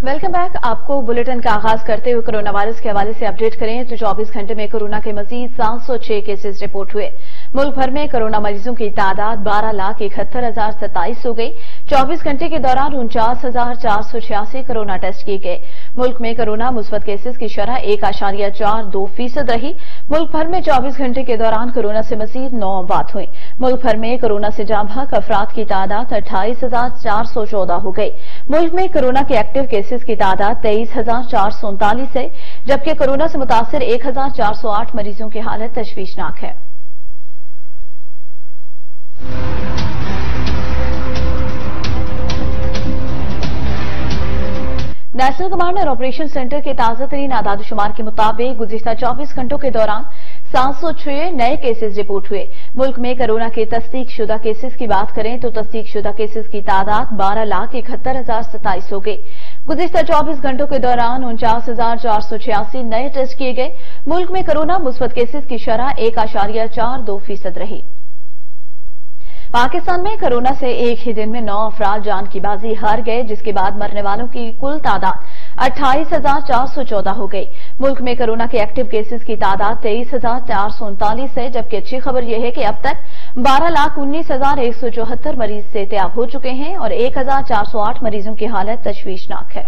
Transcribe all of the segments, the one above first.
Welcome back. आपको bulletin का आगाज करते हुए कोरोना वायरस के हवाले से अपडेट करें तो 24 घंटे में कोरोना के मजीद 706 केसेस रिपोर्ट हुए। मुल्क भर में कोरोना मरीजों की तादाद 12,71,027 हो गई। 24 घंटे के दौरान 49,486 कोरोना टेस्ट किए गए। मुल्क में कोरोना मुस्बत केसेस की शरह 1.42% रही। मुल्क भर में 24 घंटे के दौरान कोरोना से मजीद 9 वफात हुई। मुल्क भर में कोरोना से जाँ बहक अफराद की तादाद 28,414 हो गई। मुल्क में कोरोना के एक्टिव केसेस की तादाद 23,439 है, जबकि कोरोना से मुतासिर 1,408 मरीजों की हालत तशवीशनाक है। नेशनल कमांड और ऑपरेशन सेंटर के ताजा तरीन आदादोशुमार के मुताबिक गुज़िश्ता 24 घंटों के दौरान 706 नए केसेस रिपोर्ट हुए। मुल्क में कोरोना के तस्दीक शुदा केसेस की बात करें तो तस्दीक शुदा केसेस की तादाद 12,71,027 हो गई। गुज़िश्ता 24 घंटों के दौरान 49,486 नए टेस्ट किए गए। मुल्क में कोरोना मुस्बत केसेस की शरह 1.42% रही। पाकिस्तान में कोरोना से एक ही दिन में 9 अफराद जान की बाजी हार गए, जिसके बाद मरने वालों की कुल तादाद 28,414 हो गई। मुल्क में कोरोना के एक्टिव केसेस की तादाद 23,439 है, जबकि अच्छी खबर यह है कि अब तक 12,19,174 मरीज सेहतियाब हो चुके हैं और 1,408 मरीजों की हालत तशवीशनाक है।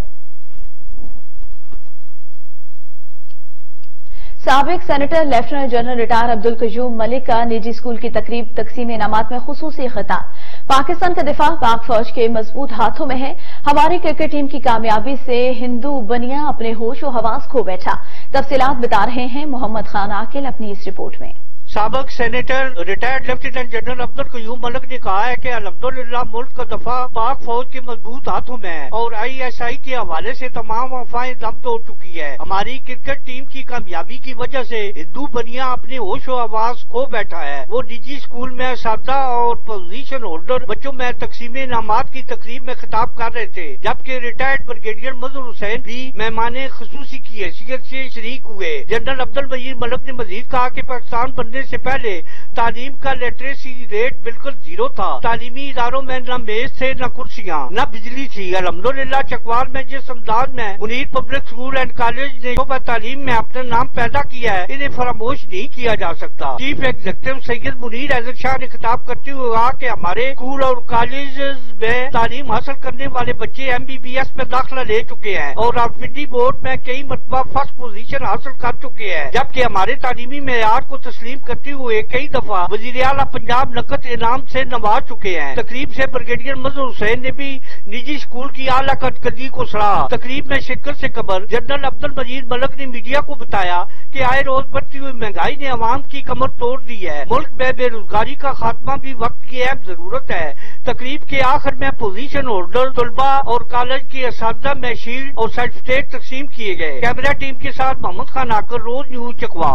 साबिक senator lieutenant general retired Abdul Qayyum Malik का निजी स्कूल की तकरीब तकसीम इनामात में खुसूसी खिताब। पाकिस्तान का दिफा पाक फौज के मजबूत हाथों में है। हमारी क्रिकेट टीम की कामयाबी से हिंदू बनिया अपने होश और हवास खो बैठा। तफसीलात बता रहे हैं मोहम्मद खान आकिल अपनी इस रिपोर्ट में। साबिक senator retired lieutenant general Abdul Qayyum Malik ने कहा है कि अल्हम्दुलिल्लाह मुल्क का दफा पाक फौज के मजबूत हाथों में है और ISI के हवाले से तमाम अफवाहें दम तोड़ चुकी है। हमारी क्रिकेट टीम की कामयाबी की वजह से हिंदू बनिया अपने होश और आवाज खो बैठा है। वो निजी स्कूल में असातिज़ा और पोजीशन होल्डर बच्चों में तकसीम इनामात की तकरीब में खिताब कर रहे थे, जबकि रिटायर्ड ब्रिगेडियर मजहर हुसैन भी मेहमान खुसूसी की हैसियत से शरीक हुए। जनरल अब्दुल मजीद मलिक ने मजीद कहा कि पाकिस्तान बनने से पहले तालीम का लिटरेसी रेट बिल्कुल 0 था। तालीमी इदारों में न मेज थे, न कुर्सियां, न बिजली थी। अल्हम्दुलिल्लाह चकवाल में जिस अंदाज में Munir public school and college ने शोबा तालीम में अपना नाम पैदा किया है, इन्हें फरामोश नहीं किया जा सकता। चीफ एग्जीक्यूटिव सैयद मुनीर अहमद शाह ने खिताब करते हुए कहा कि हमारे स्कूल और कॉलेज में तालीम हासिल करने वाले बच्चे MBBS में दाखिला ले चुके हैं और रावलपिंडी बोर्ड में कई मरतबा फर्स्ट पोजीशन हासिल कर चुके हैं, जबकि हमारे तालीमी मेयार को तस्लीम करते हुए कई दफा वजीर आला पंजाब नकद इनाम से नवाज चुके हैं। तकरीब से ब्रिगेडियर मजहर हुसैन ने भी निजी स्कूल की आला कारकर्दगी को सराहा। तकरीब में शिरकत से कबल जनरल अब्दुल मजीद मलिक ने मीडिया को बताया कि आए रोज बढ़ती हुई महंगाई ने अवाम की कमर तोड़ दी है। मुल्क में बेरोजगारी का खात्मा भी वक्त की अहम जरूरत है। तकरीब के आखिर में पोजीशन होल्डर, तलबा और कॉलेज के असातिज़ा में शील्ड और सर्टिफिकेट तकसीम किए गए। कैमरा टीम के साथ मोहम्मद खान आकर, रोज न्यूज चकवा।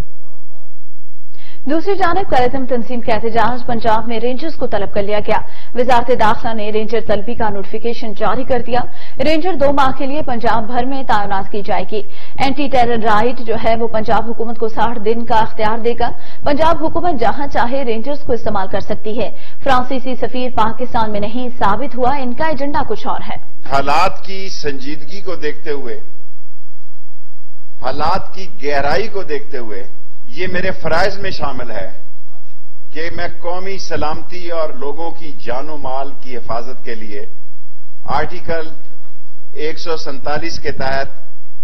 दूसरी जानब कायदम तंजीम का एहतजाज पंजाब में रेंजर्स को तलब कर लिया गया। वजारत दाखिला ने रेंजर तलबी का नोटिफिकेशन जारी कर दिया। रेंजर 2 माह के लिए पंजाब भर में तैनात की जाएगी। एंटी टेरर राइट जो है वो पंजाब हुकूमत को 60 दिन का अख्तियार देगा। पंजाब हुकूमत जहां चाहे रेंजर्स को इस्तेमाल कर सकती है। फ्रांसीसी सफीर पाकिस्तान में नहीं, साबित हुआ इनका एजेंडा कुछ और है। हालात की संजीदगी को देखते हुए, हालात की गहराई को देखते हुए ये मेरे फराइज में शामिल है कि मैं कौमी सलामती और लोगों की जानो माल की हिफाजत के लिए आर्टिकल 147 के तहत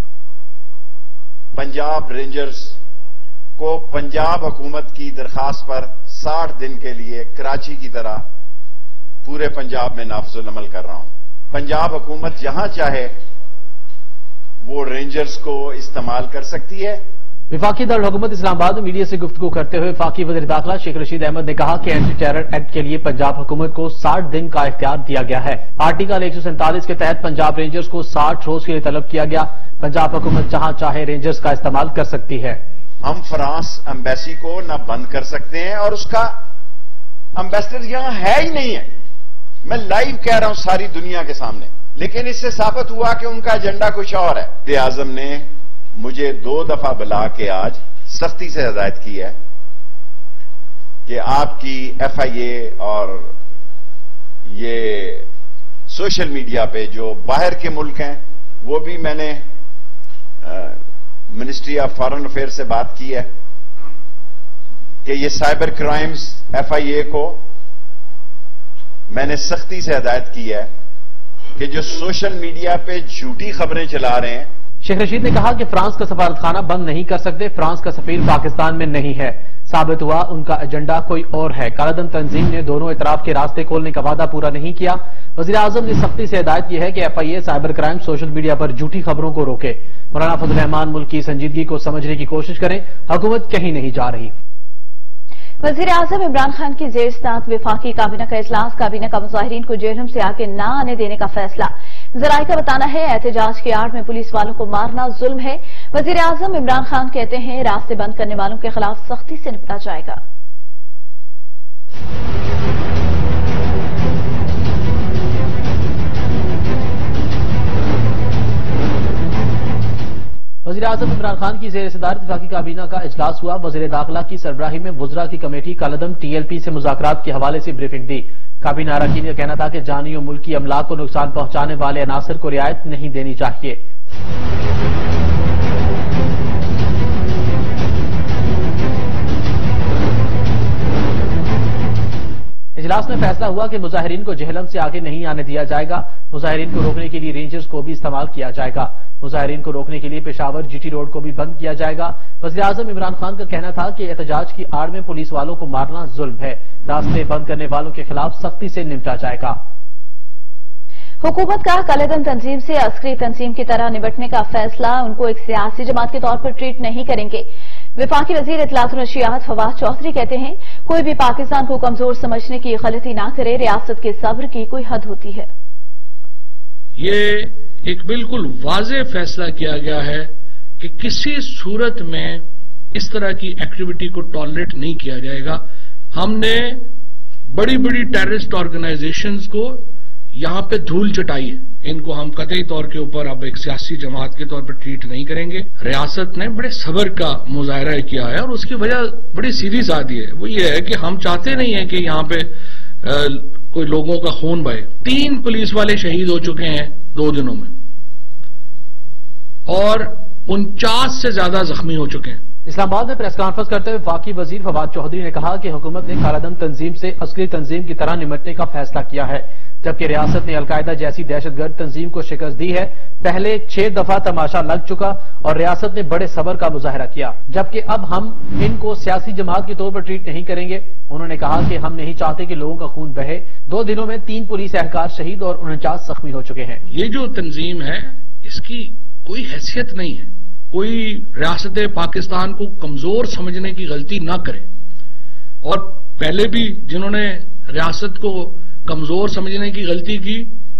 पंजाब रेंजर्स को पंजाब हुकूमत की दरखास्त पर 60 दिन के लिए कराची की तरह पूरे पंजाब में नाफिजुल अमल कर रहा हूं। पंजाब हुकूमत जहां चाहे वो रेंजर्स को इस्तेमाल कर सकती है। विफाकी दारुल हुकूमत इस्लामाबाद में मीडिया से गुफ्तगू करते हुए वफाकी वज़ीर दाखिला शेख रशीद अहमद ने कहा कि एंटी टेरर एक्ट के लिए पंजाब हुकूमत को 60 दिन का इख्तियार दिया गया है। आर्टिकल 147 के तहत पंजाब रेंजर्स को 60 रोज के लिए तलब किया गया। पंजाब हुकूमत जहां चाहे रेंजर्स का इस्तेमाल कर सकती है। हम फ्रांस एम्बेसी को न बंद कर सकते हैं और उसका एम्बेसडर यहां है ही नहीं है। मैं लाइव कह रहा हूं सारी दुनिया के सामने, लेकिन इससे साबित हुआ कि उनका एजेंडा कुछ और है। वज़ीर आज़म ने मुझे 2 दफा बुला के आज सख्ती से हिदायत की है कि आपकी FIA और ये सोशल मीडिया पे जो बाहर के मुल्क हैं وہ بھی میں نے منسٹری آف فارن افیئر سے بات کی ہے کہ یہ سائبر کرائمز FIA کو میں نے سختی سے ہدایت کی ہے کہ جو سوشل میڈیا پہ جھوٹی خبریں چلا رہے ہیں. شیخ رشید نے کہا کہ فرانس کا سفارتخانہ بند نہیں کر سکتے، فرانس کا سفیر پاکستان میں نہیں ہے، ثابت ہوا ان کا ایجنڈا کوئی اور ہے. کالعدم تنظیم نے دونوں اطراف کے راستے کھولنے کا وعدہ پورا نہیں کیا. وزیر اعظم نے سختی سے ہدایت کی ہے کہ FIA cyber crime social media پر جھوٹی خبروں کو روکے. مولانا فضل الرحمان ملک کی سنجیدگی کو سمجھنے کی کوشش کریں، حکومت کہیں نہیں جا رہی. وزیر اعظم عمران خان کی زیر صدارت وفاقی کابینہ کا اجلاس، کابینہ کا مظاہرین کو جہنم سے آگے نہ آنے دینے کا فیصلہ. ذرائع کا بتانا ہے احتجاج کی آڑ میں پولیس والوں کو مارنا ظلم ہے. وزیر اعظم عمران خان کہتے ہیں راستے بند کرنے والوں کے خلاف سختی سے نپٹا جائے گا. وزیر اعظم عمران خان کی زیر صدارت وفاقی کابینہ کا اجلاس ہوا. وزیر داخلہ کی سربراہی میں وزراء کی کمیٹی کالعدم TLP سے مذاکرات کے حوالے سے بریفنگ دی. کابینہ اراکین کا کہنا تھا کہ جانی و ملکی املاک کو نقصان پہنچانے والے عناصر کو رعایت نہیں دینی چاہیے. اجلاس میں فیصلہ ہوا کہ مظاہرین کو جہلم سے آگے نہیں آنے دیا جائے گا. مظاہرین کو روکنے کے لیے رینجرز کو بھی استعمال کیا جائے گا. مظاہرین کو روکنے کے لیے پشاور GT روڈ کو بھی بند کیا جائے گا. وزیر اعظم عمران خان کا کہنا تھا کہ احتجاج کی آڑ میں پولیس والوں کو مارنا ظلم ہے. راستے بند کرنے والوں کے خلاف سختی سے نمٹا جائے گا. حکومت کا کالعدم تنظیم سے عسکری تنظیم کی طرح نمٹنے کا فیصلہ، ان کو ایک سیاسی جماعت کے طور پر ٹریٹ نہیں کریں گے. وفاقی وزیر اطلاعات و نشریات فواد چودھری کہتے ہیں کوئی بھی پاکستان کو کمزور سمجھنے کی غلطی نہ کرے، ریاست کے صبر کی کوئی حد ہوتی ہے. یہ ایک بالکل واضح فیصلہ کیا گیا ہے کہ کسی صورت میں اس طرح کی ایکٹیویٹی کو ٹالریٹ نہیں کیا جائے گا. ہم نے بڑی بڑی ٹیررسٹ آرگنائزیشنز کو یہاں پہ دھول چٹائی ہے. ان کو ہم قطعی طور کے اوپر اب ایک سیاسی جماعت کے طور پر ٹریٹ نہیں کریں گے. ریاست نے بڑے صبر کا مظاہرہ کیا ہے اور اس کی وجہ بڑی سیدھی سادھی ہے. وہ یہ ہے کہ ہم چاہتے نہیں ہیں کہ یہاں پہ کوئی لوگوں کا خون بہے. 3 پولیس والے شہید ہو چکے ہیں 2 دنوں میں اور 49 سے زیادہ زخمی ہو چکے ہیں. اسلام آباد میں پریس کانفرنس کرتے ہوئے وفاقی وزیر فواد چودھری نے کہا کہ حکومت نے کالعدم تنظیم سے عسکری تنظیم کی طرح نمٹنے کا فیصلہ کیا ہے، جبکہ ریاست نے القاعدہ جیسی دہشت گرد تنظیم کو شکست دی ہے. پہلے 6 دفعہ تماشا لگ چکا اور ریاست نے بڑے صبر کا مظاہرہ کیا، جبکہ اب ہم ان کو سیاسی جماعت کے طور پر ٹریٹ نہیں کریں گے. انہوں نے کہا کہ ہم نہیں چاہتے کہ لوگوں کا خون بہے. 2 دنوں میں 3 پولیس اہلکار شہید اور 49 زخمی ہو چکے ہیں. یہ جو تنظیم ہے اس کی کوئی حیثیت نہیں ہے. کوئی ریاست پاکستان کو کمزور سمجھنے کی غلطی نہ کرے. اور پہلے بھی جنہوں نے ریاست کو کمزور سمجھنے کی غلطی کی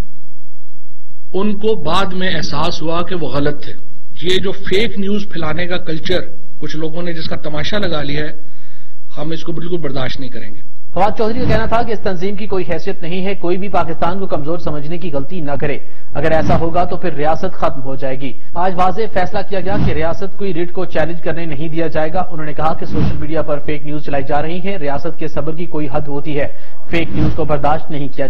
ان کو بعد میں احساس ہوا کہ وہ غلط تھے. یہ جو فیک نیوز پھیلانے کا کلچر کچھ لوگوں نے جس کا تماشا لگا لیا ہے، ہم اس کو بالکل برداشت نہیں کریں گے. فواد چودھری کا کہنا تھا کہ اس تنظیم کی کوئی حیثیت نہیں ہے، کوئی بھی پاکستان کو کمزور سمجھنے کی غلطی نہ کرے. اگر ایسا ہوگا تو پھر ریاست ختم ہو جائے گی. آج واضح فیصلہ کیا گیا کہ ریاست کوئی ریٹ کو چیلنج کرنے نہیں دیا جائے گا. انہوں نے کہا کہ سوشل میڈیا پر فیک نیوز چلائی جا رہی ہیں، ریاست کے صبر کی کوئی حد ہوتی ہے، فیک نیوز کو برداشت نہیں کیا